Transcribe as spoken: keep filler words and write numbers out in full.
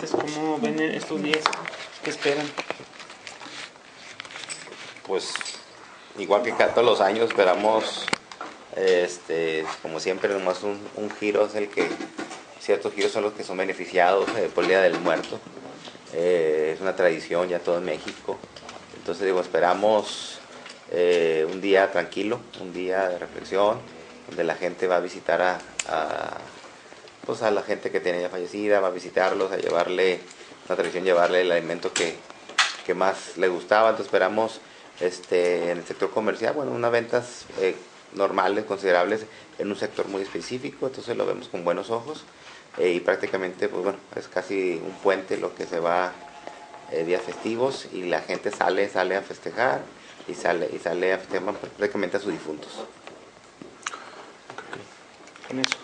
comerciantes? ¿Cómo ven estos días? ¿Qué esperan? Pues igual que cada todos los años esperamos, este, como siempre, nomás un, un giro es el que, ciertos giros son los que son beneficiados eh, por el Día del Muerto. Eh, es una tradición ya todo en México. Entonces digo, esperamos eh, un día tranquilo, un día de reflexión, donde la gente va a visitar a, a, pues a la gente que tiene ya fallecida, va a visitarlos, a llevarle, una tradición llevarle el alimento que, que más le gustaba. Entonces esperamos este, en el sector comercial, bueno, unas ventas eh, normales, considerables, en un sector muy específico, entonces lo vemos con buenos ojos. Eh, y prácticamente, pues bueno, es casi un puente lo que se va eh, días festivos y la gente sale, sale a festejar y sale, y sale a festejar prácticamente a sus difuntos. Con eso.